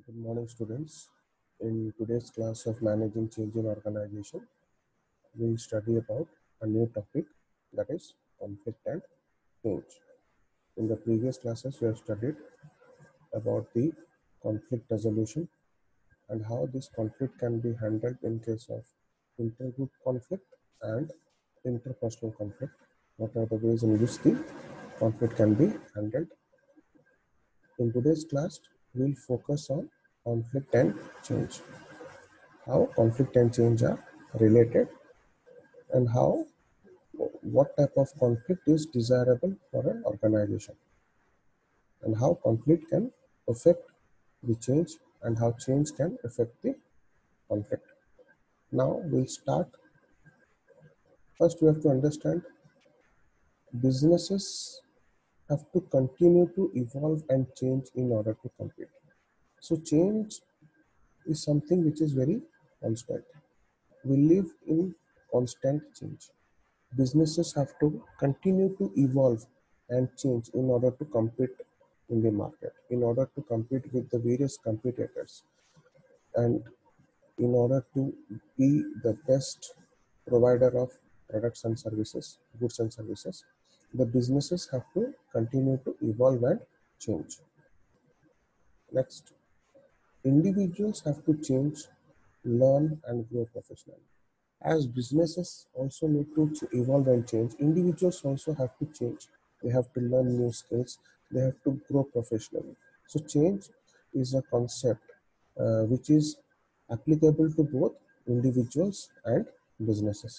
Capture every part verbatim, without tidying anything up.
Good morning, students. In today's class of Managing Change in Organization, we'll study about a new topic, that is conflict and change. In the previous classes, we have studied about the conflict resolution and how this conflict can be handled in case of intergroup conflict and interpersonal conflict. What are the ways in which the conflict can be handled? In today's class, we'll focus on conflict and change, how conflict and change are related, and how what type of conflict is desirable for an organization, and how conflict can affect the change, and how change can affect the conflict. Now we'll start. First, we have to understand businesses have to continue to evolve and change in order to compete. So change is something which is very constant. We live in constant change. Businesses have to continue to evolve and change in order to compete in the market, in order to compete with the various competitors, and in order to be the best provider of products and services, goods and services. The businesses have to continue to evolve and change. Next, individuals have to change, learn, and grow professionally. As businesses also need to evolve and change, individuals also have to change. They have to learn new skills, they have to grow professionally. So change is a concept uh, which is applicable to both individuals and businesses.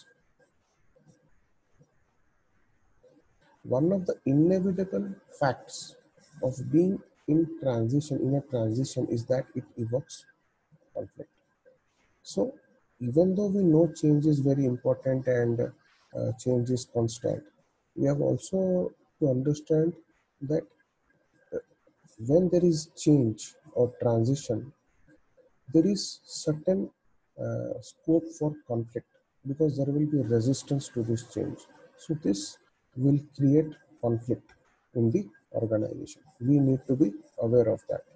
One of the inevitable facts of being in transition, in a transition, is that it evokes conflict. So even though we know change is very important and uh, change is constant, we have also to understand that uh, when there is change or transition, there is certain uh, scope for conflict, because there will be resistance to this change. So this will create conflict in the organization. We need to be aware of that.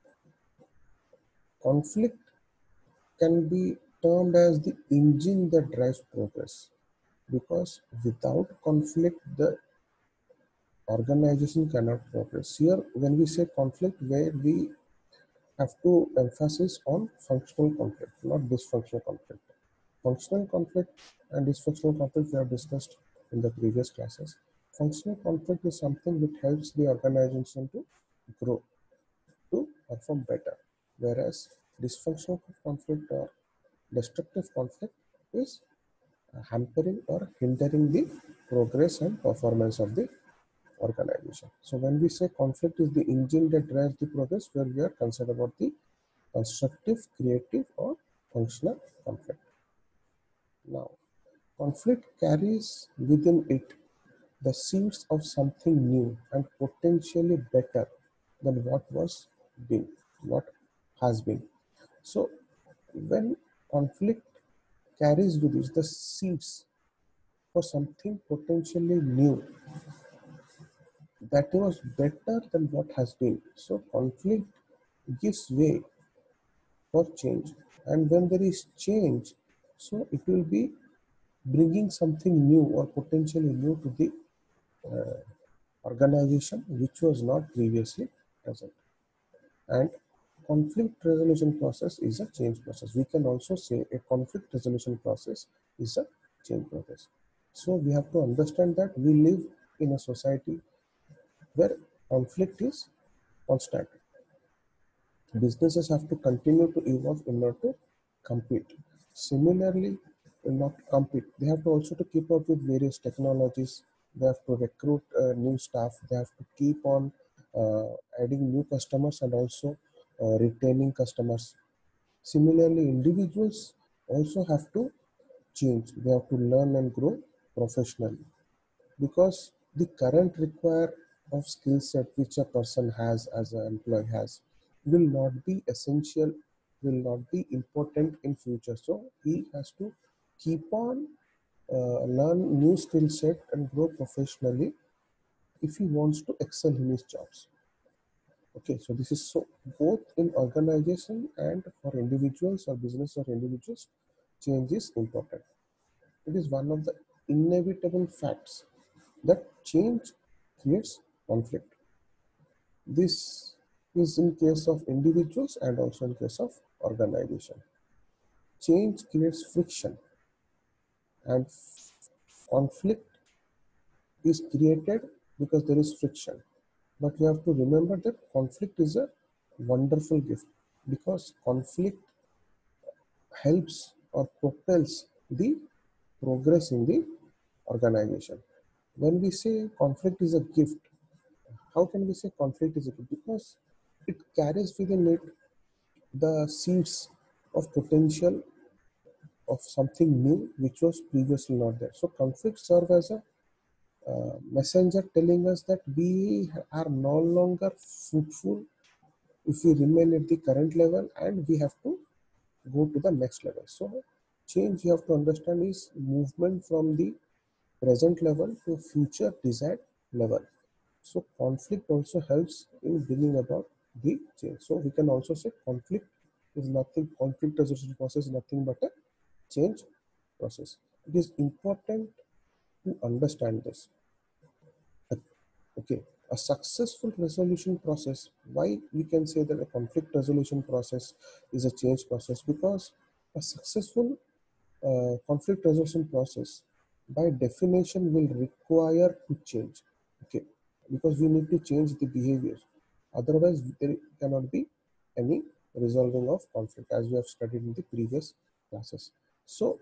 Conflict can be termed as the engine that drives progress, because without conflict the organization cannot progress. Here when we say conflict, where we have to emphasize on functional conflict, not dysfunctional conflict. Functional conflict and dysfunctional conflict we have discussed in the previous classes. Functional conflict is something which helps the organization to grow, to perform better, whereas dysfunctional conflict or destructive conflict is hampering or hindering the progress and performance of the organization. So when we say conflict is the engine that drives the progress, where we are concerned about the constructive, creative, or functional conflict. Now, conflict carries within it the seeds of something new and potentially better than what was been, what has been. So when conflict carries with it the seeds for something potentially new that was better than what has been. So conflict gives way for change, and when there is change, so it will be bringing something new or potentially new to the uh, organization which was not previously present. And conflict resolution process is a change process. We can also say a conflict resolution process is a change process. So we have to understand that we live in a society where conflict is constant. Businesses have to continue to evolve in order to compete. Similarly, not compete, they have to also to keep up with various technologies. They have to recruit uh, new staff. They have to keep on uh, adding new customers and also uh, retaining customers. Similarly, individuals also have to change. They have to learn and grow professionally, because the current require of skill set which a person has as an employee has will not be essential, will not be important in future. So he has to keep on uh, learn new skill set and grow professionally if he wants to excel in his jobs. Okay, so this is so both in organization and for individuals or business or individuals, change is important. It is one of the inevitable facts that change creates conflict. This is in case of individuals and also in case of organization. Change creates friction and conflict is created because there is friction. But you have to remember that conflict is a wonderful gift because conflict helps or propels the progress in the organization. When we say conflict is a gift, how can we say conflict is a gift? Because it carries within it the seeds of potential of something new which was previously not there. So conflicts serve as a uh, messenger telling us that we are no longer fruitful if we remain at the current level and we have to go to the next level. So change you have to understand is movement from the present level to future desired level. So conflict also helps in bringing about the change. So we can also say conflict is nothing, conflict resolution process is nothing but a change process. It is important to understand this. Okay, a successful resolution process. Why we can say that a conflict resolution process is a change process? Because a successful uh, conflict resolution process, by definition, will require to change. Okay, because we need to change the behavior. Otherwise, there cannot be any resolving of conflict, as we have studied in the previous classes. So,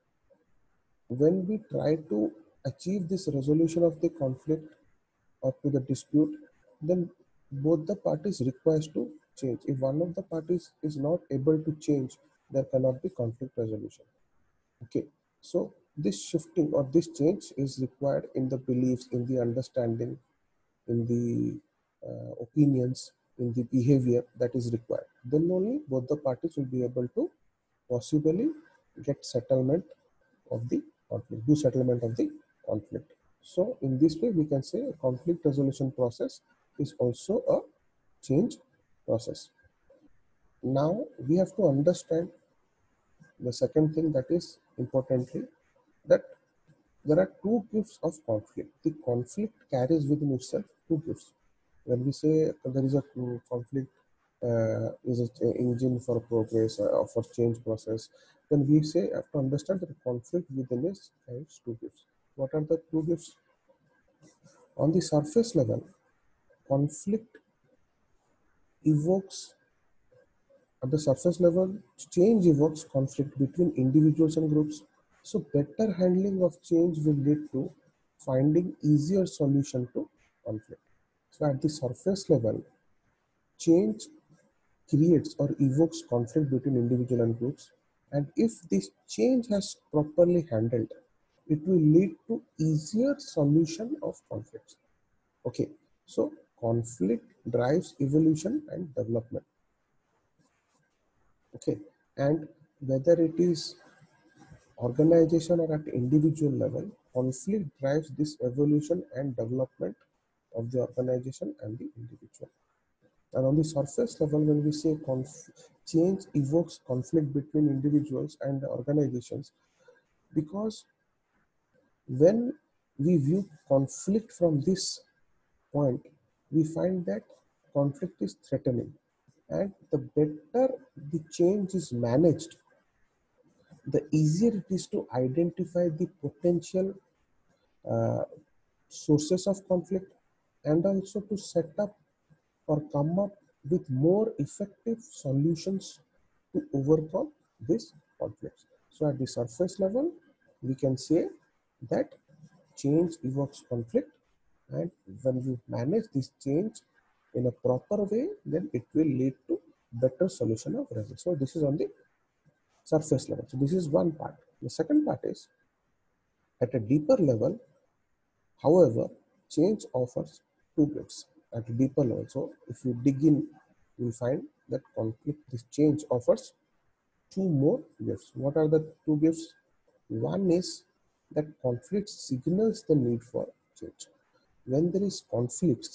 when we try to achieve this resolution of the conflict or to the dispute, then both the parties requires to change. If one of the parties is not able to change, there cannot be conflict resolution. Okay, so this shifting or this change is required in the beliefs, in the understanding, in the uh, opinions, in the behavior that is required. Then only both the parties will be able to possibly get settlement of the conflict, do settlement of the conflict. So in this way, we can say a conflict resolution process is also a change process. Now we have to understand the second thing that is importantly that there are two gifts of conflict. The conflict carries within itself two gifts. When we say there is a mm, conflict uh, is an engine for progress uh, or for change process, then we say have to understand that the conflict within is carries two gifts. What are the two gifts? On the surface level, conflict evokes at the surface level, change evokes conflict between individuals and groups. So better handling of change will lead to finding easier solution to conflict. So at the surface level, change creates or evokes conflict between individual and groups. And if this change has properly handled, it will lead to easier solution of conflicts. Okay, so conflict drives evolution and development. Okay, and whether it is organization or at individual level, conflict drives this evolution and development of the organization and the individual. And on the surface level, when we say conf- change evokes conflict between individuals and organizations, because when we view conflict from this point, we find that conflict is threatening. And the better the change is managed, the easier it is to identify the potential uh, sources of conflict and also to set up or come up with more effective solutions to overcome these conflicts. So at the surface level, we can say that change evokes conflict, and when we manage this change in a proper way, then it will lead to better solution of results. So this is on the surface level. So this is one part. The second part is at a deeper level. However, change offers two gifts at a deeper level. So if you dig in, you'll find that conflict, this change offers two more gifts. What are the two gifts? One is that conflict signals the need for change. When there is conflicts,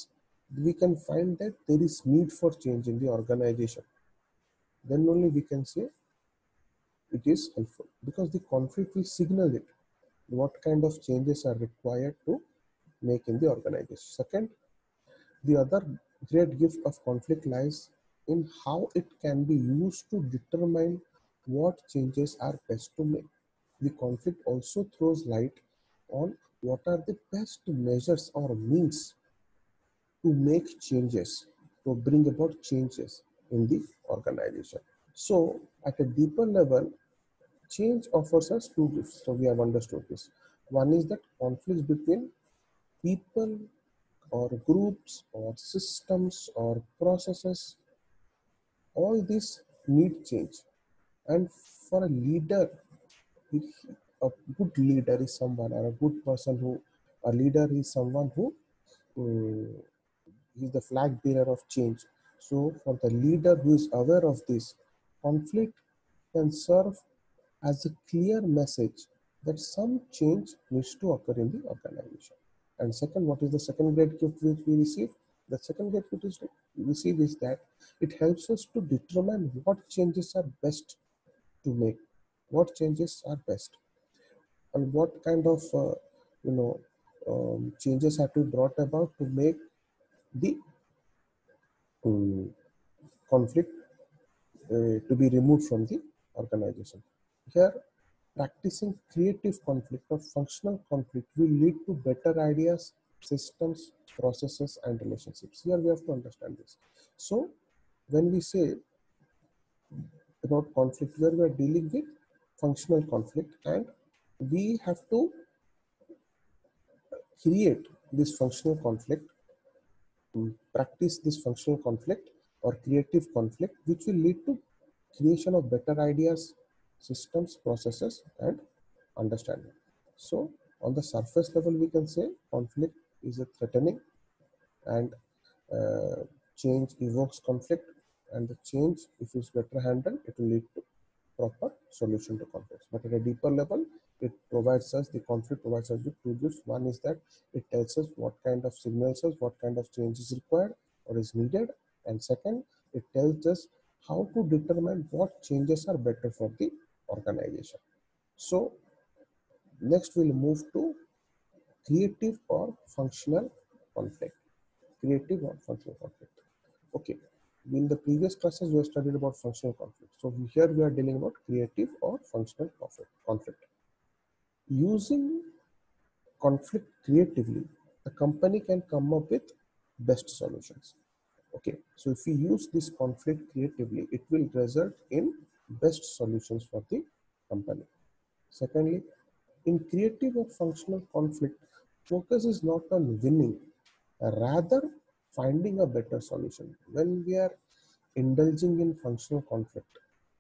we can find that there is need for change in the organization. Then only we can say it is helpful, because the conflict will signal it what kind of changes are required to make in the organization. Second, the other great gift of conflict lies in how it can be used to determine what changes are best to make. The conflict also throws light on what are the best measures or means to make changes, to bring about changes in the organization. So, at a deeper level, change offers us two gifts. So, we have understood this. One is that conflicts between people or groups or systems or processes, all these need change. And for a leader, if a good leader is someone, or a good person who, a leader is someone who um, is the flag bearer of change. So for the leader who is aware of this, conflict can serve as a clear message that some change needs to occur in the organization. And second, what is the second great gift which we receive? The second great gift is we receive is that it helps us to determine what changes are best to make, what changes are best, and what kind of uh, you know um, changes have to be brought about to make the um, conflict uh, to be removed from the organization. Here, practicing creative conflict or functional conflict will lead to better ideas, systems, processes, and relationships. Here we have to understand this. So, when we say about conflict, where we are dealing with functional conflict, and we have to create this functional conflict, mm, practice this functional conflict or creative conflict, which will lead to creation of better ideas, systems, processes, and understanding. So, on the surface level, we can say conflict is a threatening, and uh, change evokes conflict, and the change, if it's better handled, it will lead to proper solution to conflicts. But at a deeper level, it provides us, the conflict provides us with two gifts. One is that it tells us what kind of signals us, what kind of change is required or is needed. And second, it tells us how to determine what changes are better for the organization. So next we'll move to creative or functional conflict. Creative or functional conflict. Okay. In the previous classes, we have studied about functional conflict. So here we are dealing about creative or functional conflict. Using conflict creatively, a company can come up with best solutions. Okay, so if we use this conflict creatively, it will result in best solutions for the company. Secondly, in creative or functional conflict, focus is not on winning, rather finding a better solution. When we are indulging in functional conflict,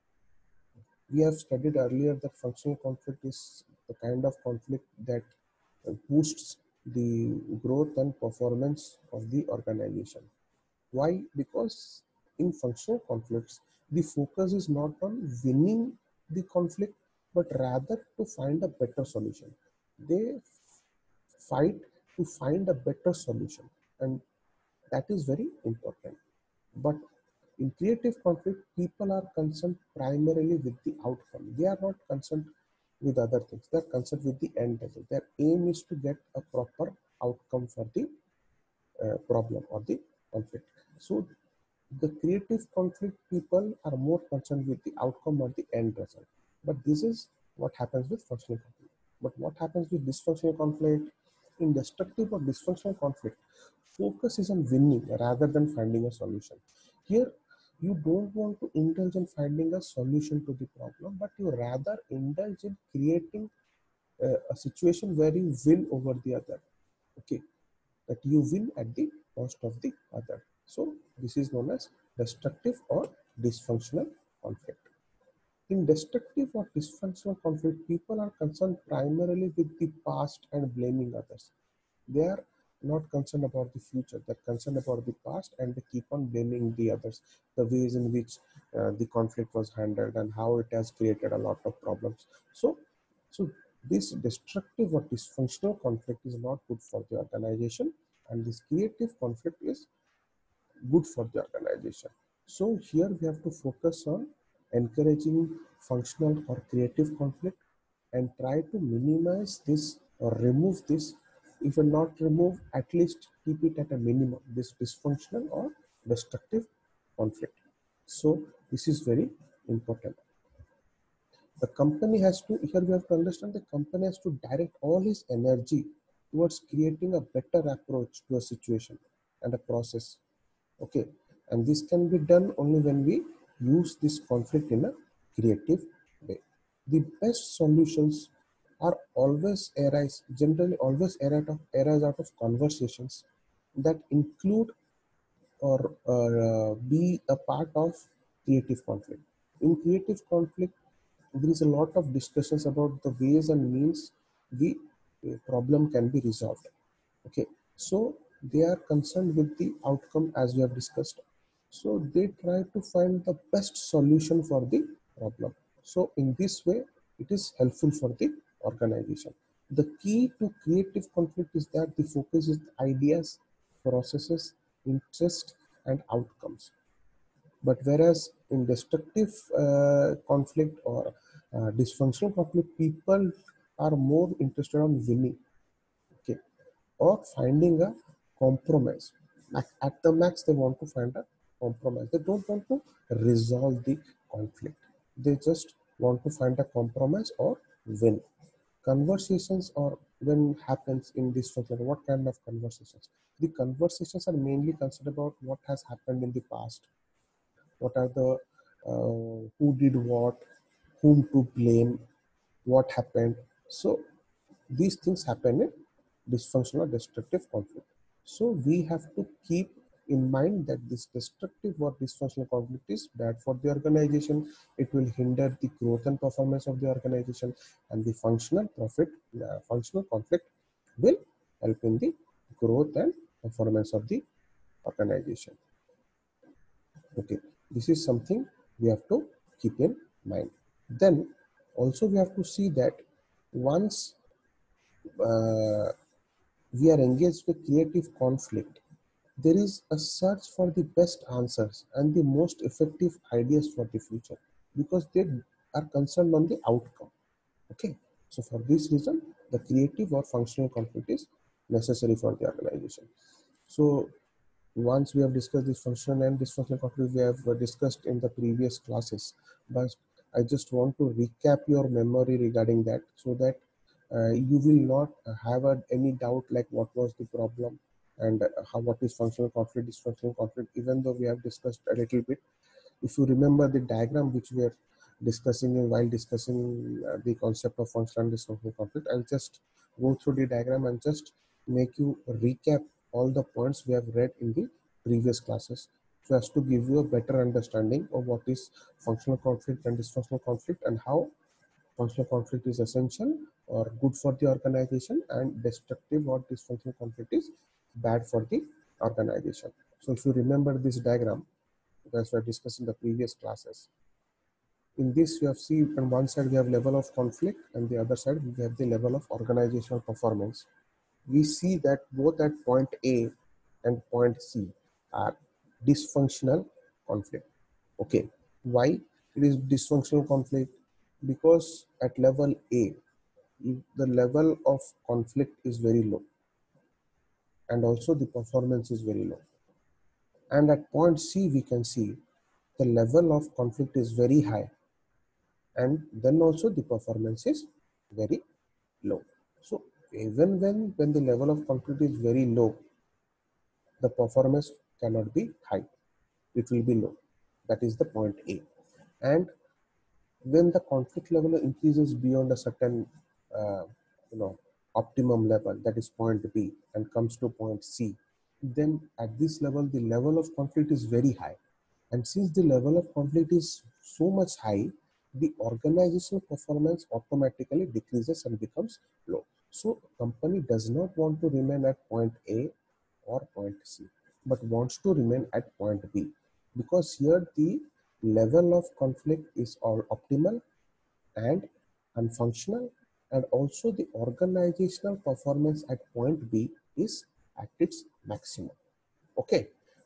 we have studied earlier that functional conflict is the kind of conflict that boosts the growth and performance of the organization. Why? Because in functional conflicts, the focus is not on winning the conflict, but rather to find a better solution. They fight to find a better solution, and that is very important. But in creative conflict, people are concerned primarily with the outcome. They are not concerned with other things. They are concerned with the end result. Their aim is to get a proper outcome for the uh, problem or the conflict. So the creative conflict people are more concerned with the outcome or the end result. But this is what happens with functional conflict. But what happens with dysfunctional conflict? In destructive or dysfunctional conflict, focus is on winning rather than finding a solution. Here, you don't want to indulge in finding a solution to the problem, but you rather indulge in creating uh, a situation where you win over the other. Okay, that you win at the cost of the other. So this is known as destructive or dysfunctional conflict. In destructive or dysfunctional conflict, people are concerned primarily with the past and blaming others. They are not concerned about the future. They're concerned about the past, and they keep on blaming the others, the ways in which uh, the conflict was handled and how it has created a lot of problems. So, so this destructive or dysfunctional conflict is not good for the organization, and this creative conflict is good for the organization. So here we have to focus on encouraging functional or creative conflict and try to minimize this or remove this. If not remove, at least keep it at a minimum, this dysfunctional or destructive conflict. So this is very important. The company has to, here we have to understand, the company has to direct all his energy towards creating a better approach to a situation and a process. Okay, and this can be done only when we use this conflict in a creative way. The best solutions are always arise, generally always arise out of, arise out of conversations that include or uh, be a part of creative conflict. In creative conflict, there is a lot of discussions about the ways and means the uh, problem can be resolved. Okay, so they are concerned with the outcome as we have discussed. So they try to find the best solution for the problem. So in this way, it is helpful for the organization. The key to creative conflict is that the focus is ideas, processes, interest, and outcomes. But whereas in destructive uh, conflict or uh, dysfunctional conflict, people are more interested on winning, okay, or finding a compromise. At the max, they want to find a compromise. They don't want to resolve the conflict. They just want to find a compromise or win. Conversations or when happens in this function, what kind of conversations? The conversations are mainly concerned about what has happened in the past, what are the uh, who did what, whom to blame, what happened. So these things happen in dysfunctional destructive conflict. So we have to keep in mind that this destructive or dysfunctional conflict is bad for the organization. It will hinder the growth and performance of the organization, and the functional profit uh, functional conflict will help in the growth and performance of the organization. Okay, this is something we have to keep in mind. Then also we have to see that once uh, we are engaged with creative conflict, there is a search for the best answers and the most effective ideas for the future, because they are concerned on the outcome. Okay, so for this reason, the creative or functional conflict is necessary for the organization. So once we have discussed this function and dysfunctional conflict, we have uh, discussed in the previous classes, but I just want to recap your memory regarding that, so that uh, you will not uh, have a, any doubt like what was the problem and uh, how, what is functional conflict, dysfunctional conflict, even though we have discussed a little bit. If you remember the diagram which we are discussing in while discussing uh, the concept of functional and dysfunctional conflict, I'll just go through the diagram and just make you recap all the points we have read in the previous classes, so as to give you a better understanding of what is functional conflict and dysfunctional conflict, and how functional conflict is essential or good for the organization, and destructive or dysfunctional conflict is bad for the organization. So if you remember this diagram, as we discussed in the previous classes, in this you have seen on one side we have level of conflict, and the other side we have the level of organizational performance. We see that both at point A and point C are dysfunctional conflict. Okay, why it is dysfunctional conflict? Because at level A, if the level of conflict is very low, and also the performance is very low. And at point C, we can see the level of conflict is very high, and then also the performance is very low. So even when, when the level of conflict is very low, the performance cannot be high, it will be low. That is the point A. And when the conflict level increases beyond a certain uh, you know optimum level, that is point B, and comes to point C, then at this level the level of conflict is very high. And since the level of conflict is so much high, the organizational performance automatically decreases and becomes low. So company does not want to remain at point A or point C, but wants to remain at point B, because here the level of conflict is all optimal and unfunctional, and also the organizational performance at point B is at its maximum. Okay,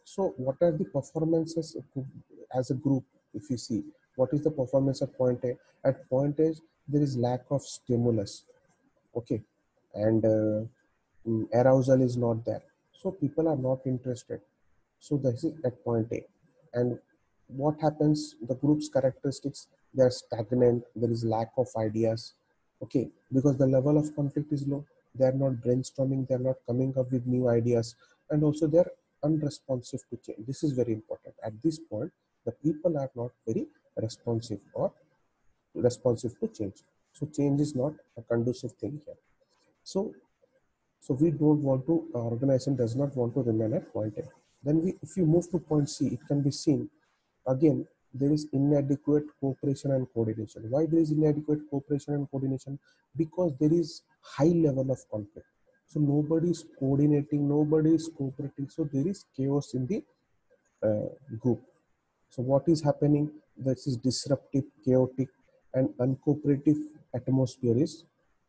So what are the performances as a group? If you see, what is the performance at point A? At point A, there is lack of stimulus, okay, and uh, mm, arousal is not there, so people are not interested. So this is at point A. And what happens, the group's characteristics, they're stagnant, there is lack of ideas, okay, because the level of conflict is low. They're not brainstorming, they're not coming up with new ideas, and also they're unresponsive to change. This is very important. At this point, the people are not very responsive or responsive to change. So change is not a conducive thing here. So so we don't want to, our organization does not want to remain at point A. Then we, if you move to point C, it can be seen again, there is inadequate cooperation and coordination. Why there is inadequate cooperation and coordination? Because there is high level of conflict. So nobody is coordinating, nobody is cooperating. So there is chaos in the uh, group. So what is happening? This is disruptive, chaotic, and uncooperative atmosphere is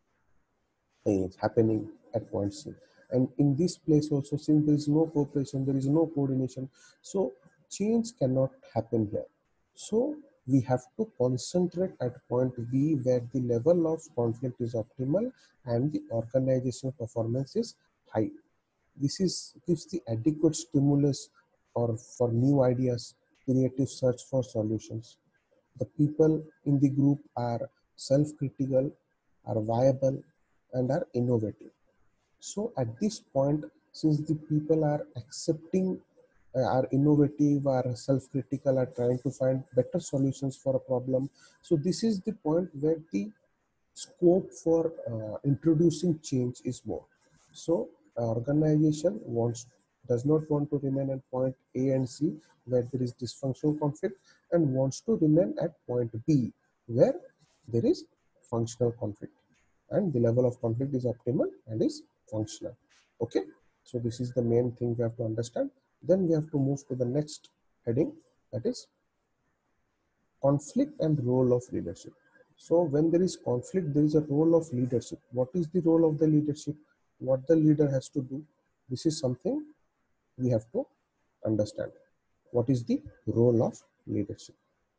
is happening at point C. And in this place also, since there is no cooperation, there is no coordination, so change cannot happen here. So we have to concentrate at point B where the level of conflict is optimal and the organizational performance is high. This is gives the adequate stimulus or for new ideas, creative search for solutions. The people in the group are self-critical, are viable, and are innovative. So at this point, since the people are accepting, uh, are innovative, are self-critical, are trying to find better solutions for a problem. So this is the point where the scope for uh, introducing change is more. So organization wants does not want to remain at point A and C where there is dysfunctional conflict, and wants to remain at point B where there is functional conflict and the level of conflict is optimal and is functional. Okay, so this is the main thing we have to understand. Then we have to move to the next heading, that is conflict and role of leadership. So when there is conflict, there is a role of leadership. What is the role of the leadership? What the leader has to do? This is something we have to understand. What is the role of leadership?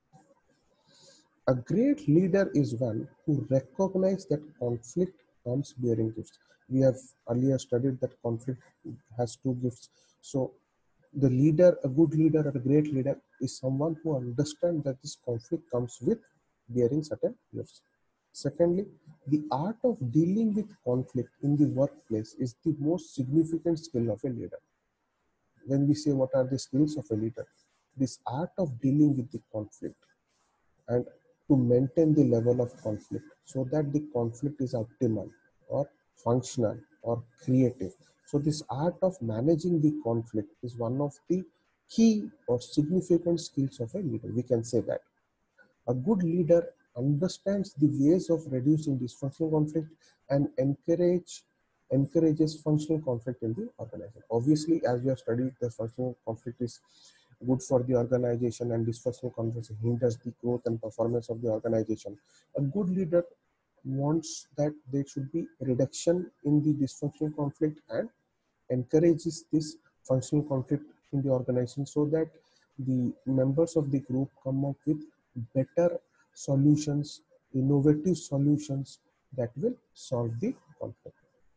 A great leader is one who recognizes that conflict comes bearing gifts. We have earlier studied that conflict has two gifts. So the leader, a good leader or a great leader is someone who understands that this conflict comes with bearing certain gifts. Secondly, the art of dealing with conflict in the workplace is the most significant skill of a leader. When we say what are the skills of a leader, this art of dealing with the conflict and to maintain the level of conflict so that the conflict is optimal or functional or creative. So this art of managing the conflict is one of the key or significant skills of a leader. We can say that a good leader understands the ways of reducing dysfunctional conflict and encourage encourages functional conflict in the organization. Obviously, as we have studied, the functional conflict is good for the organization and dysfunctional conflict hinders the growth and performance of the organization. A good leader wants that there should be a reduction in the dysfunctional conflict and encourages this functional conflict in the organization so that the members of the group come up with better solutions, innovative solutions that will solve the conflict,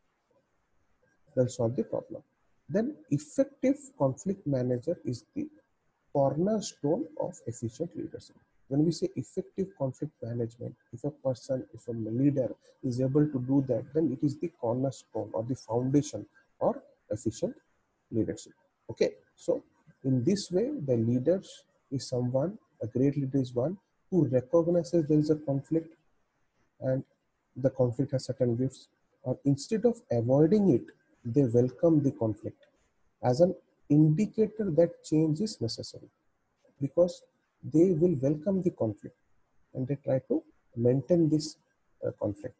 they'll solve the problem. Then effective conflict manager is the cornerstone of efficient leadership. When we say effective conflict management, if a person, if a leader is able to do that, then it is the cornerstone or the foundation or efficient leadership. Okay, so in this way, the leader is someone, a great leader is one who recognizes there is a conflict and the conflict has certain gifts, or instead of avoiding it, they welcome the conflict as an indicator that change is necessary, because they will welcome the conflict and they try to maintain this uh, conflict.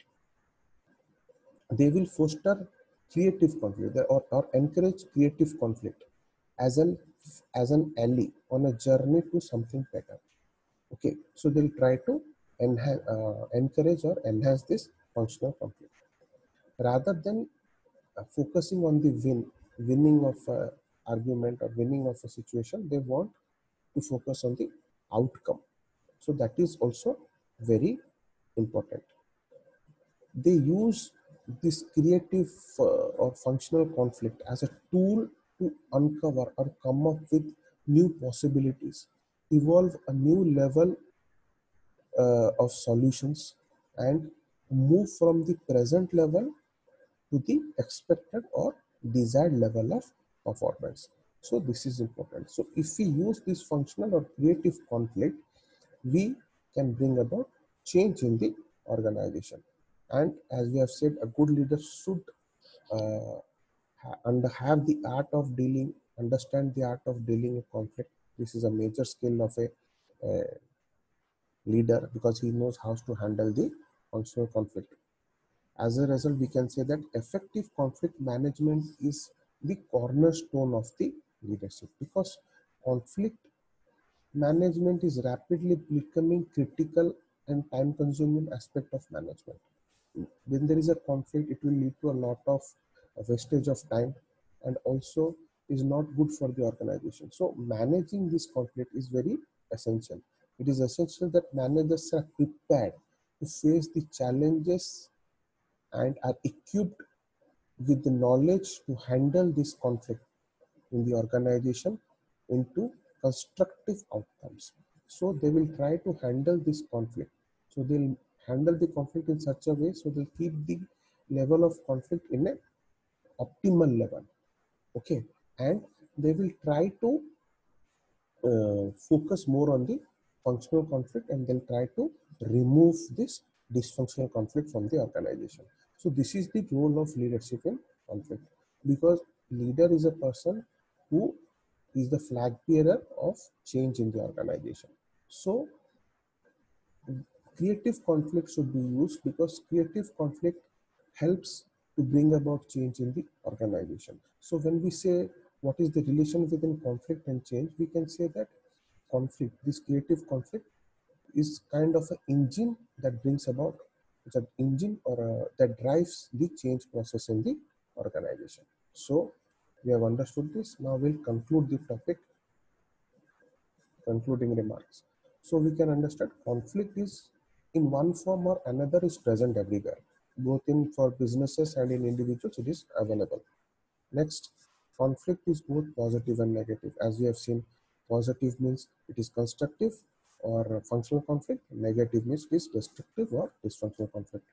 They will foster creative conflict or, or encourage creative conflict as an as an ally on a journey to something better. Okay, so they'll try to enhance, uh, encourage or enhance this functional conflict rather than uh, focusing on the win, winning of uh, argument or winning of a situation, they want to focus on the outcome. So that is also very important. They use this creative uh, or functional conflict as a tool to uncover or come up with new possibilities, evolve a new level uh, of solutions, and move from the present level to the expected or desired level of performance. So this is important. So if we use this functional or creative conflict, we can bring about change in the organization. And as we have said, a good leader should uh, and have the art of dealing, understand the art of dealing with conflict. This is a major skill of a uh, leader, because he knows how to handle the functional conflict. As a result, we can say that effective conflict management is the cornerstone of the leadership, because conflict management is rapidly becoming critical and time consuming aspect of management. When there is a conflict, it will lead to a lot of wastage of time, and also is not good for the organization. So managing this conflict is very essential. It is essential that managers are prepared to face the challenges and are equipped with the knowledge to handle this conflict in the organization into constructive outcomes. So they will try to handle this conflict. So they'll handle the conflict in such a way, so they'll keep the level of conflict in an optimal level. Okay, and they will try to uh, focus more on the functional conflict, and then try to remove this dysfunctional conflict from the organization. So this is the role of leadership in conflict, because leader is a person who is the flag bearer of change in the organization. So creative conflict should be used, because creative conflict helps to bring about change in the organization. So when we say what is the relation within conflict and change, we can say that conflict, this creative conflict, is kind of an engine that brings about, it's an engine or a, that drives the change process in the organization. So we have understood this. Now we'll conclude the topic, concluding remarks. So we can understand conflict is in one form or another is present everywhere, both in for businesses and in individuals it is available. Next, conflict is both positive and negative. As we have seen, positive means it is constructive or functional conflict, negative means it is destructive or dysfunctional conflict.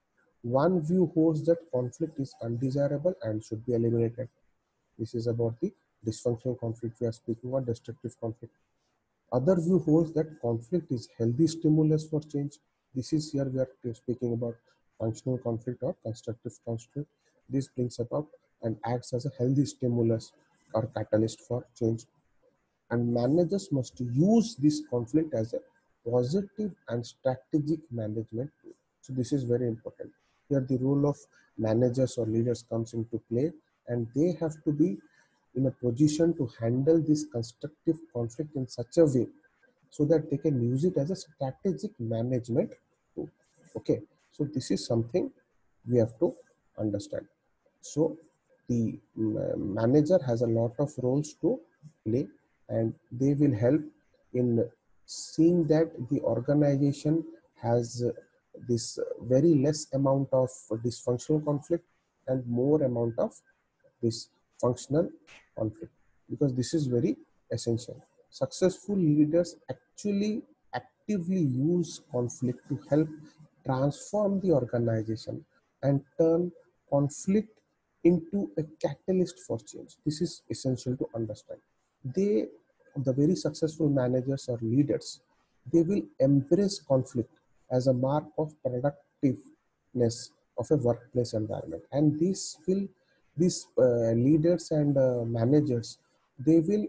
One view holds that conflict is undesirable and should be eliminated. This is about the dysfunctional conflict we are speaking about, destructive conflict. Other view holds that conflict is healthy stimulus for change. This is here we are speaking about functional conflict or constructive conflict. This brings about and acts as a healthy stimulus or catalyst for change. And managers must use this conflict as a positive and strategic management tool. So this is very important. Here the role of managers or leaders comes into play, and they have to be in a position to handle this constructive conflict in such a way so that they can use it as a strategic management tool. Okay, so this is something we have to understand. So the mm, manager has a lot of roles to play, and they will help in seeing that the organization has uh, this uh, very less amount of dysfunctional conflict and more amount of this functional conflict, because this is very essential. Successful leaders actually actively use conflict to help transform the organization and turn conflict into a catalyst for change. This is essential to understand. They, the very successful managers or leaders, they will embrace conflict as a mark of productiveness of a workplace environment, and this will these uh, leaders and uh, managers, they will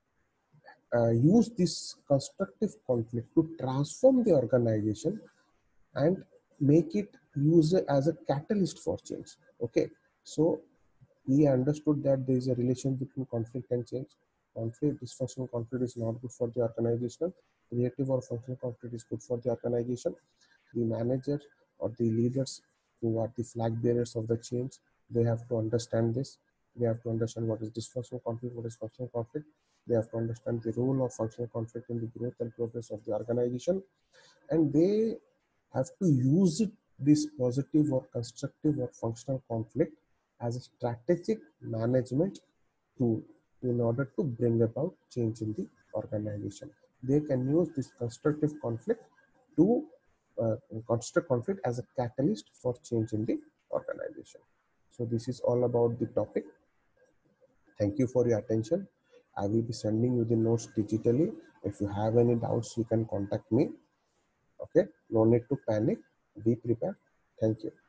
uh, use this constructive conflict to transform the organization and make it use it as a catalyst for change. Okay, so we understood that there is a relation between conflict and change. Conflict, dysfunctional conflict is not good for the organization. Creative or functional conflict is good for the organization. The manager or the leaders who are the flag bearers of the change, they have to understand this, They have to understand what is dysfunctional conflict, what is functional conflict. They have to understand the role of functional conflict in the growth and progress of the organization, and they have to use it, this positive or constructive or functional conflict, as a strategic management tool in order to bring about change in the organization. They can use this constructive conflict to uh, constructive conflict as a catalyst for change in the organization. So this is all about the topic. Thank you for your attention. I will be sending you the notes digitally. If you have any doubts, you can contact me. Okay, no need to panic. Be prepared. Thank you.